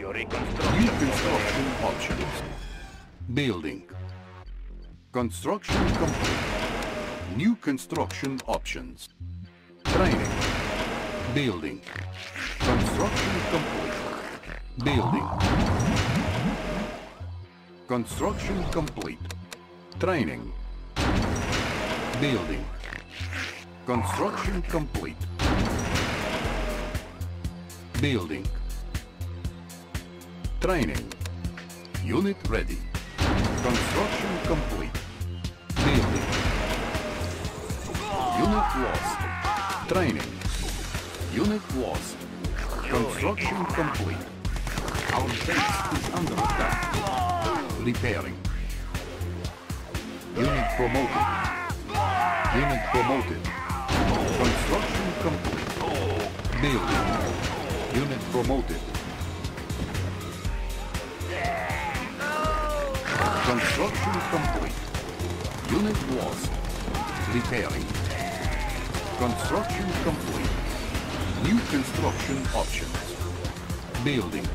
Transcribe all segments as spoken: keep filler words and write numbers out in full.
your New reconstruction. construction options. Building. Construction complete. New construction options. Training. Building. Construction complete. Building. Construction complete. Training. Building. Construction complete. Building. Training. Unit ready. Construction complete. Building. Unit lost. Training. Unit lost. Construction complete. Our base is under attack. Repairing. Unit promoted. Unit promoted. Construction complete. Building. Unit promoted. Construction complete. Unit lost. Repairing. Construction complete. New construction options. Building.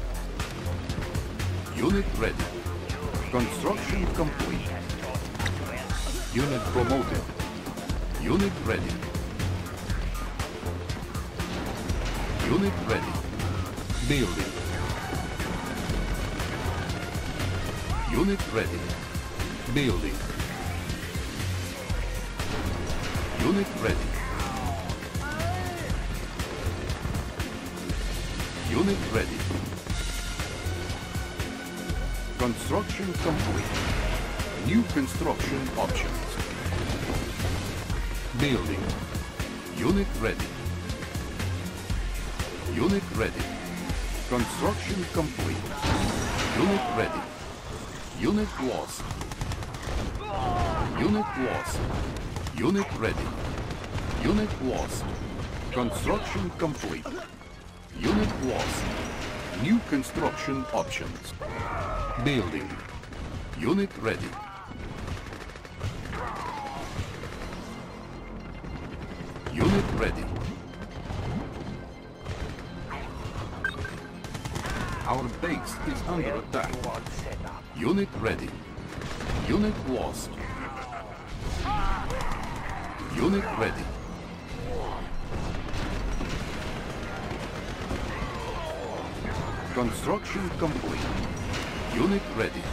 Unit ready. Construction complete. Unit promoted. Unit ready. Unit ready. Building. Unit ready. Building. Unit ready. Unit ready. Construction complete. New construction options. Building. Unit ready. Unit ready. Construction complete. Unit ready. Unit lost. Unit lost. Unit ready. Unit lost. Construction complete. Unit lost. New construction options. Building. Unit ready. Unit ready. Our base is under attack. Unit ready. Unit lost. Unit ready. Construction complete. Unit ready.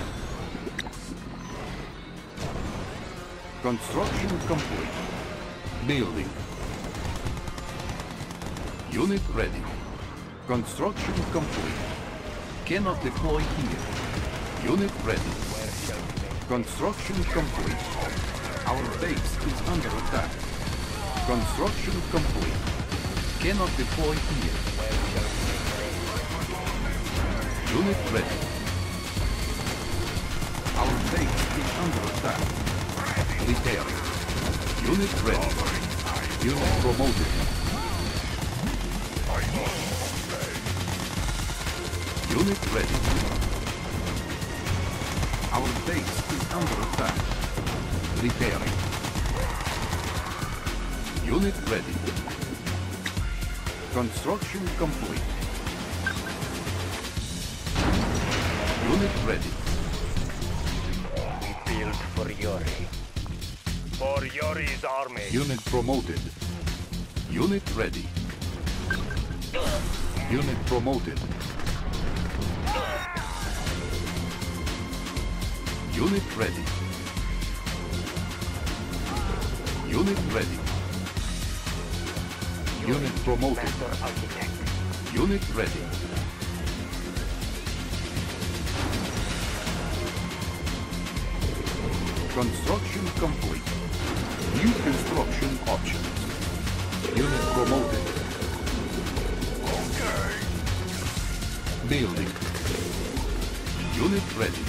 Construction complete. Building. Unit ready. Construction complete. Cannot deploy here. Unit ready. Construction complete. Our base is under attack. Construction complete. Cannot deploy here. Unit ready. Our base is under attack. Repairing. Unit ready. Unit promoted. Unit ready. Our base is under attack. Repairing. Unit ready. Construction complete. Unit ready. We build for Yori. For Yori's army. Unit promoted. Unit ready. Unit promoted. Unit ready. Unit ready. Unit promoted. Unit ready. Construction complete. New construction options. Unit promoted. Okay. Building. Unit ready.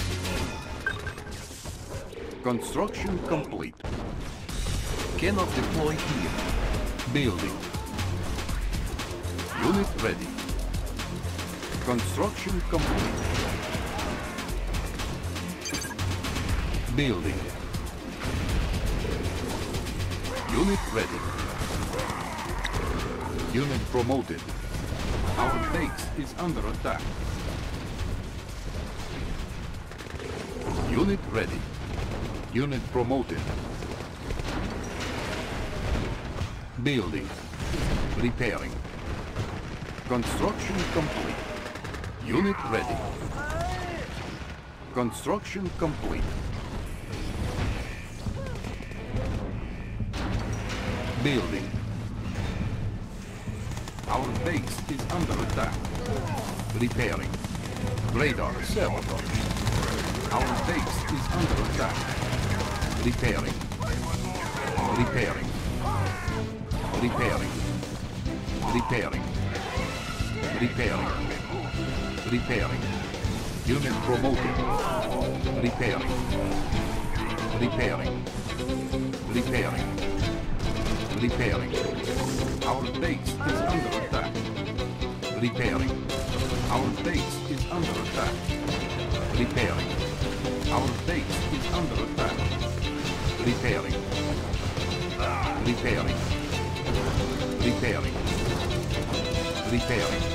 Construction complete. Cannot deploy here. Building. Unit ready. Construction complete. Building. Unit ready. Unit promoted. Our base is under attack. Unit ready. Unit promoted. Building. Repairing. Construction complete. Unit ready. Construction complete. Building. Our base is under attack. Repairing. Radar sabotage. Our base is under attack. Repairing. Repairing. Repairing. Repairing. Repairing. Repairing. Unit promoted. Repairing. Repairing. Repairing. Repairing. Our base is under attack. Repairing. Our base is under attack. Repairing. Our base is under attack. Repairing. Repairing. Repairing. Repairing.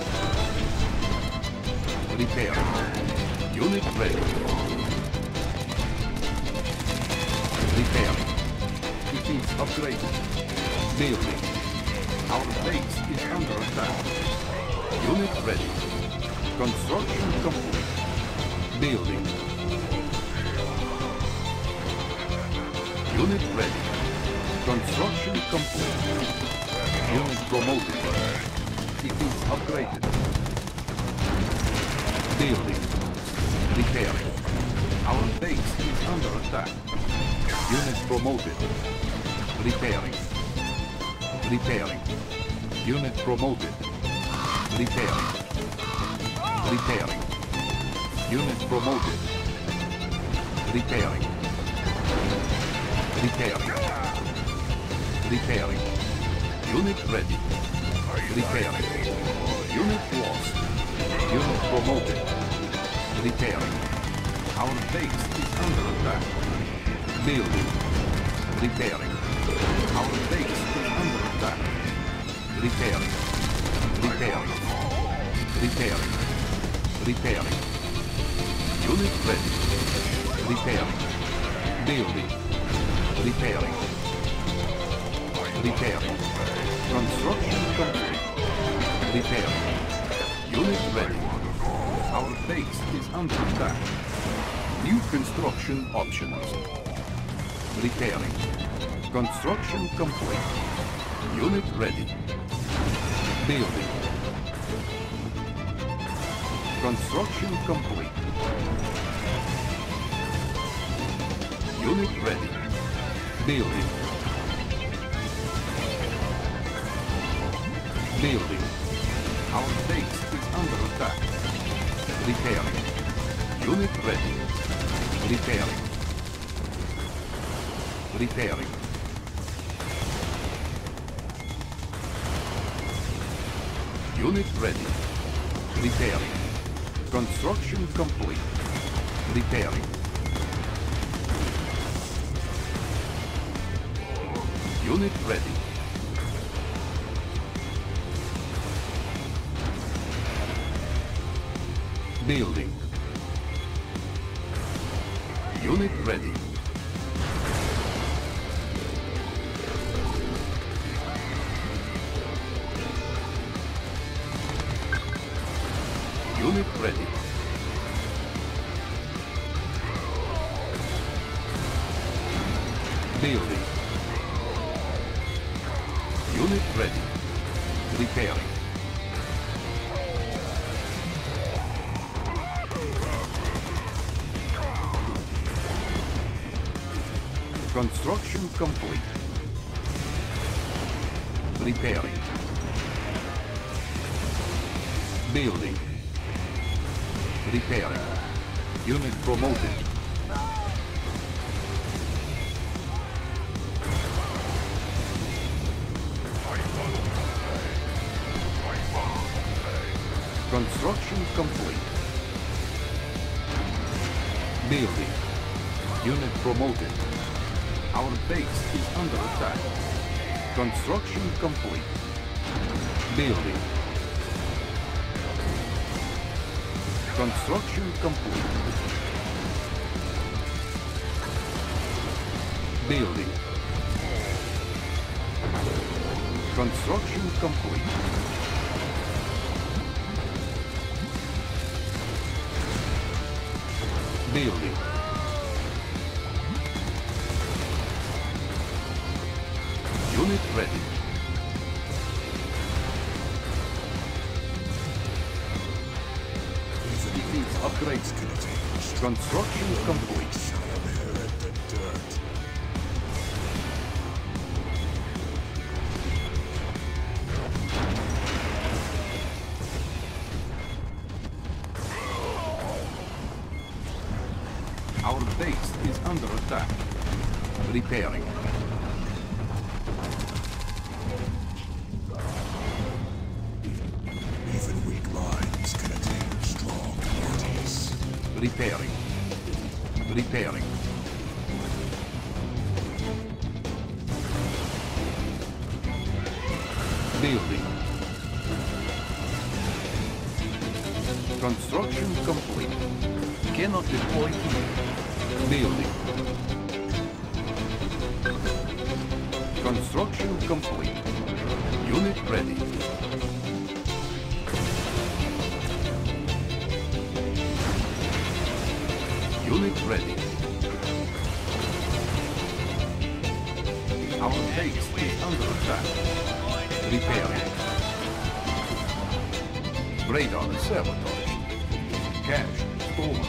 Repairing. Unit ready. Repairing. It is upgraded. Building. Our base is under attack. Unit ready. Construction complete. Building. Unit ready. Construction complete. Unit promoted. It is upgraded. Building. Repairing. Our base is under attack. Unit promoted. Repairing. Repairing. Unit promoted. Repairing. Repairing. Unit promoted. Repairing. Repairing. Repairing. Unit ready. Repairing. Unit lost. Unit promoted. Repairing. Our base is under attack. Building. Repairing. Our base is under attack. Repairing. Repairing. Repairing. Repairing. Unit ready. Repairing. Building. Repairing. Repairing. Construction complete. Repairing. Unit ready. Our base is under attack. New construction options. Repairing. Construction complete. Unit ready. Building. Construction complete. Unit ready. Building. Building. Our base is under attack. Repairing. Unit ready. Repairing. Repairing. Unit ready. Repairing. Construction complete. Repairing. Unit ready. Building. Unit ready. Unit ready. Building. Unit ready. Repairing. Construction complete. Repairing. Building. Repairing. Unit promoted. Construction complete. Building. Unit promoted. Our base is under attack. Construction complete. Building. Construction complete. Building. Construction complete. Building. Unit ready. Defeat upgrades to the team. Construction complete. Our base is under attack. Repairing. Even weak minds can attain strong bodies. Repairing. Repairing. Building. Construction complete. Cannot deploy here. Building. Construction complete. Unit ready. Unit ready. Our base is under attack. Repairing. Radar sabotage. Cache stolen.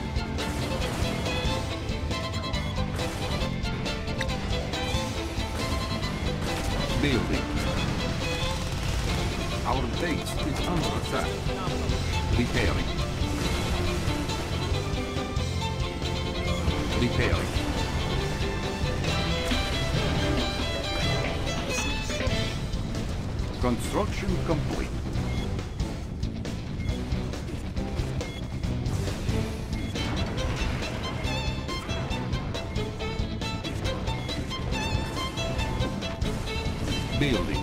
Building. Our base is under attack. Repairing. Repairing. Construction complete. Building.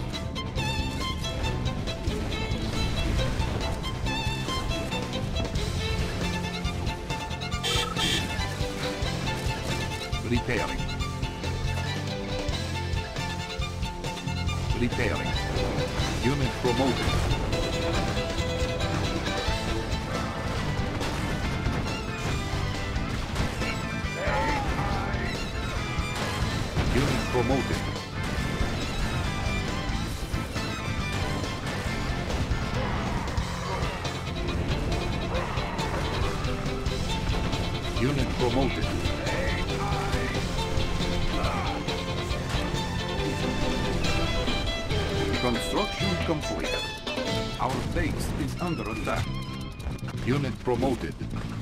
Repairing. Repairing. Unit promoted. Unit promoted. Unit promoted. Construction complete. Our base is under attack. Unit promoted.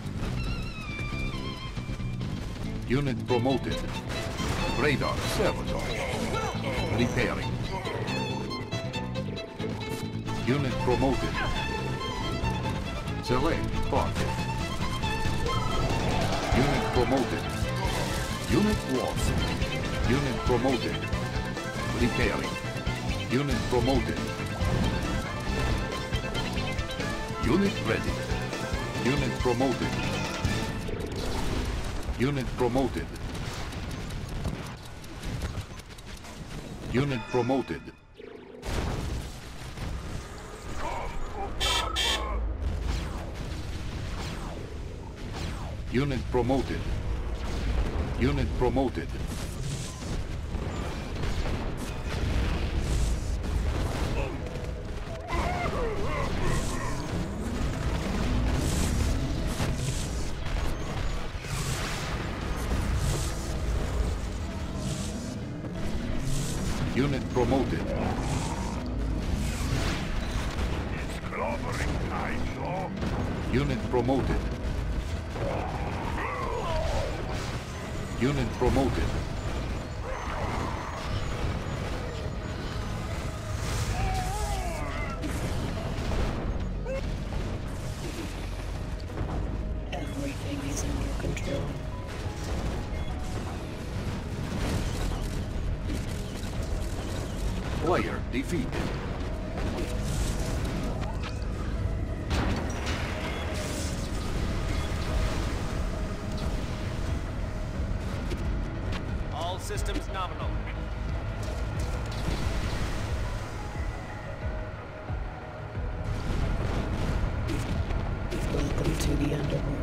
Unit promoted. Radar sabotage. Repairing. Unit promoted. Select target. Unit promoted. Unit lost. Unit promoted. Repairing. Unit promoted. Unit ready. Unit promoted. Unit promoted. Unit promoted. Unit promoted. Unit promoted. Unit promoted. It's clobbering time, so. Unit promoted. Unit promoted. Everything is under control. Player defeated. All systems nominal. Welcome to the underworld.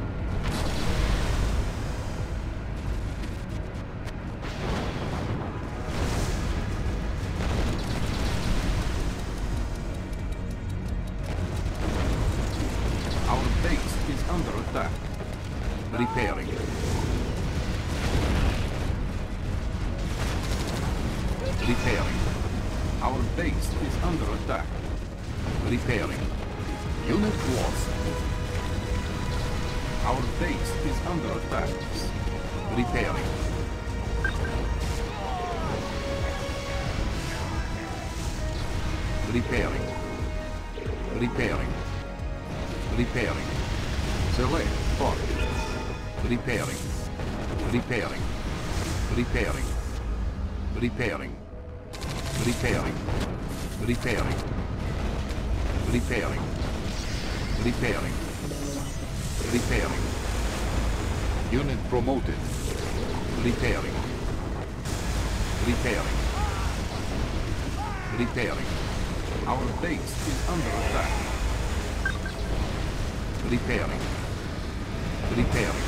Our base is under attack. Repairing. Repairing. Our base is under attack. Repairing. Unit lost. Our base is under attack. Repairing. Repairing. Repairing. Repairing. Select target. Repairing. Repairing. Repairing. Repairing. Repairing. Repairing. Repairing. Repairing. Repairing. Unit promoted. Repairing. Repairing. Repairing. Our base is under attack. Repairing. Repairing.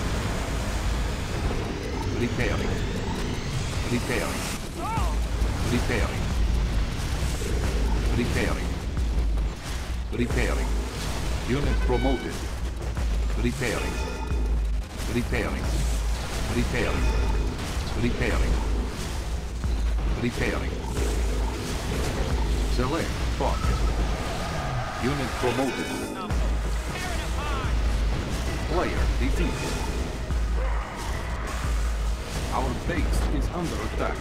Repairing. Repairing. Repairing. Repairing. Repairing. Unit promoted. Repairing. Repairing. Repairing. Repairing. Repairing. Select target. Unit promoted. Player defeated. Our base is under attack.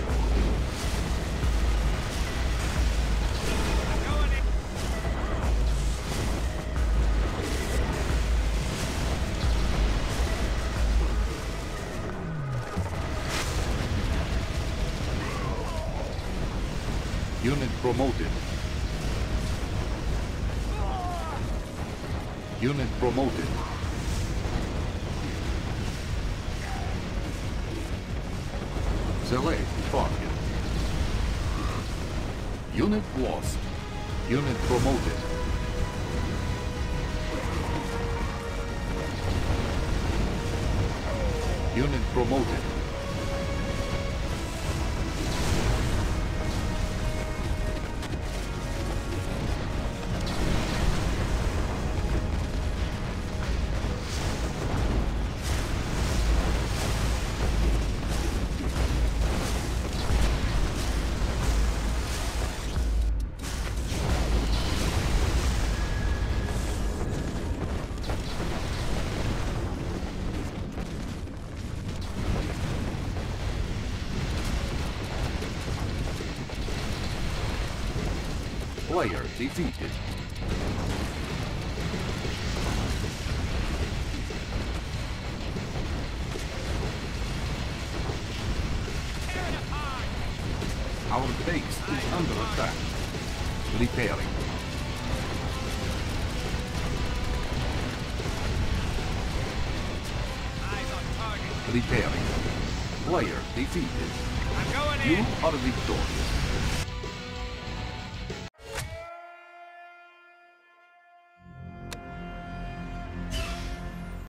Unit promoted. Unit promoted. Select target. Unit lost. Unit promoted. Unit promoted. Player defeated. Our base is under attack. Repairing. Eyes on target. Repairing. Player defeated. I'm going You in. are victorious.